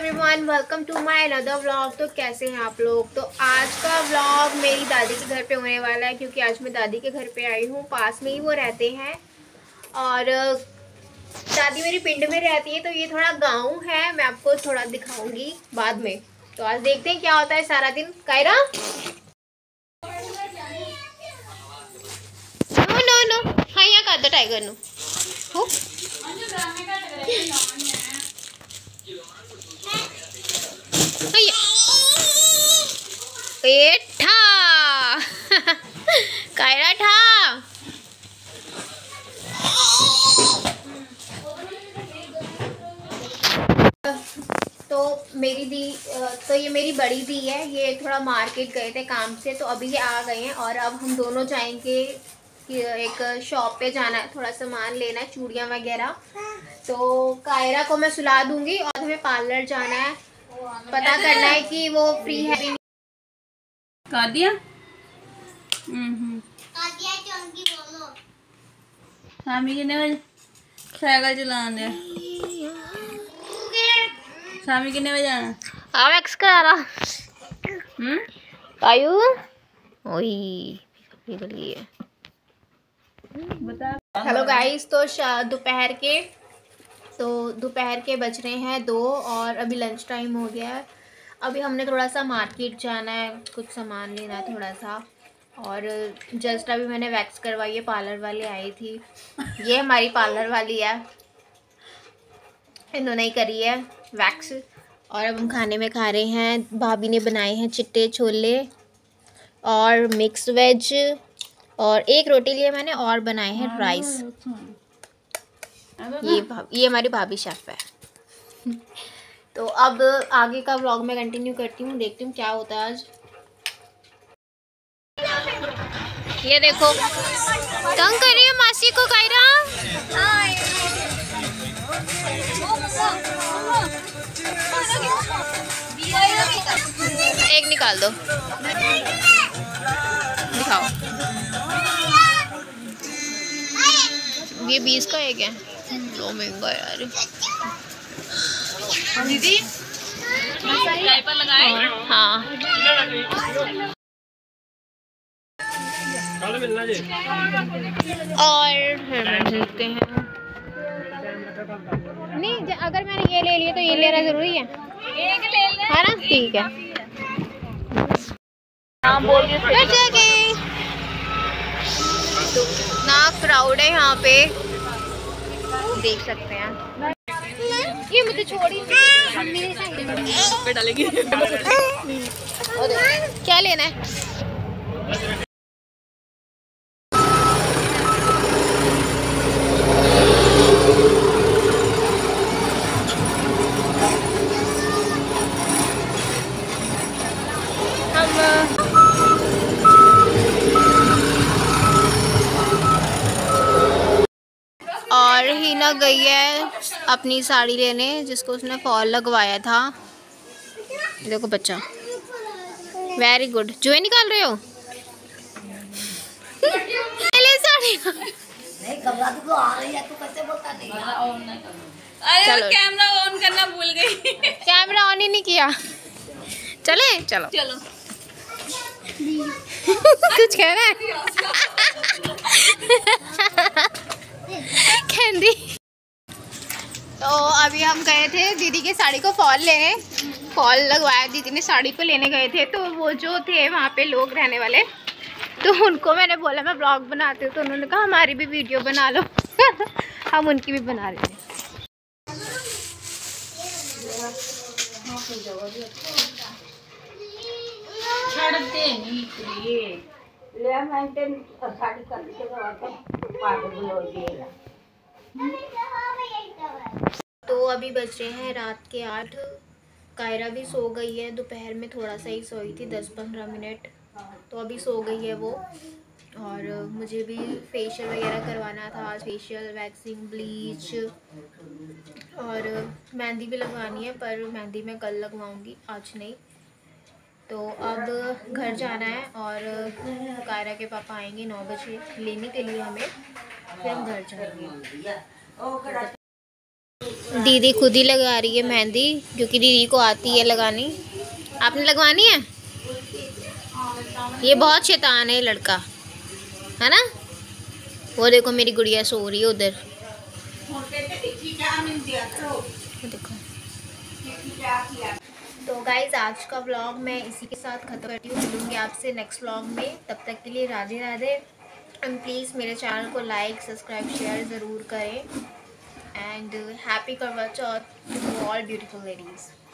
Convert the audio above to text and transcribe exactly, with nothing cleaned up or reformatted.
Everyone, welcome to my another vlog. तो कैसे हैं आप लोग। तो आज का व्लॉग मेरी दादी के घर पे होने वाला है, क्योंकि आज मैं दादी के घर पे आई हूँ। पास में ही वो रहते हैं और दादी मेरी पिंड में रहती है, तो ये थोड़ा गांव है। मैं आपको थोड़ा दिखाऊंगी बाद में। तो आज देखते हैं क्या होता है सारा दिन। कायरा नो नो नो हाँ यहाँ का दो टाइगर नो हो ठा कायरा ठा। तो मेरी दी तो ये मेरी बड़ी दी है। ये थोड़ा मार्केट गए थे काम से, तो अभी ये आ गए हैं और अब हम दोनों जाएंगे कि एक शॉप पे जाना है, थोड़ा सामान लेना है, चूड़ियाँ वगैरह। तो कायरा को मैं सुला दूंगी और हमें पार्लर जाना है, पता करना है कि वो फ्री है। कर दिया हम्म शामी कितने बजे साइकिल चलाने शामी कितने बजे आना आप एक्स करा रहा हम्म आयु ओही निकली है। बता। हेलो गाइस, तो दोपहर के तो दोपहर के बज रहे हैं दो और अभी लंच टाइम हो गया है। अभी हमने थोड़ा सा मार्केट जाना है, कुछ सामान लेना है थोड़ा सा। और जस्ट अभी मैंने वैक्स करवाई है, पार्लर वाली आई थी। ये हमारी पार्लर वाली है, इन्होंने ही करी है वैक्स। और अब हम खाने में खा रहे हैं। भाभी ने बनाए हैं चिट्टे छोले और मिक्स वेज, और एक रोटी लिए मैंने, और बनाए हैं राइस। ये ये हमारी भाभी शेफ है। तो अब आगे का व्लॉग में कंटिन्यू करती हूँ, देखती हूँ क्या होता है आज। ये देखो तंग कर रही है मासी को कायरा। एक निकाल दो, दिखाओ। ये बीस का एक है, लो महंगा यार। दीदी डायपर लगाए। हाँ और मिलते हैं। नहीं, अगर मैंने ये ले लिया तो ये लेना जरूरी है, एक ले ले है ना? ठीक है। हाँ बोल ना क्राउड है यहाँ पे, देख सकते हैं। ये मुझे छोड़ी पे डालेगी। क्या लेना है? और हीना गई है अपनी साड़ी लेने, जिसको उसने फॉल लगवाया था। देखो बच्चा, वेरी गुड। जो है निकाल रहे हो ले साड़ी। अरे कैमरा ऑन करना भूल गई। कैमरा ऑन ही नहीं किया। चले चलो चलो कुछ कह रहा है कैंडी। तो अभी हम गए थे दीदी की साड़ी को फॉल लेने, फॉल लगवाया दीदी ने साड़ी को लेने गए थे। तो वो जो थे वहाँ पे लोग रहने वाले, तो उनको मैंने बोला मैं ब्लॉग बनाती हूँ, तो उन्होंने कहा हमारी भी वीडियो बना लो। हम उनकी भी बना रहे थे। तो अभी बज रहे हैं रात के आठ। कायरा भी सो गई है, दोपहर में थोड़ा सा ही सोई थी, दस पंद्रह मिनट। तो अभी सो गई है वो। और मुझे भी फेशियल वगैरह करवाना था आज, फेशियल, वैक्सिंग, ब्लीच और मेहंदी भी लगवानी है, पर मेहंदी मैं कल लगवाऊंगी, आज नहीं। तो अब घर जाना है और कायरा के पापा आएंगे नौ बजे लेने के लिए हमें, फिर हम घर जाएंगे। दीदी खुद ही लगा रही है मेहंदी, क्योंकि दीदी को आती है लगानी। आपने लगवानी है? ये बहुत शैतान है लड़का, है ना? वो देखो मेरी गुड़िया सो रही है उधर, देखो। तो गाइज आज का व्लॉग मैं इसी के साथ खत्म करती हूँ। मिलूंगी आपसे नेक्स्ट व्लॉग में, तब तक के लिए राधे राधे। एंड प्लीज़ मेरे चैनल को लाइक सब्सक्राइब शेयर ज़रूर करें। And happy Karva Chauth to all beautiful ladies.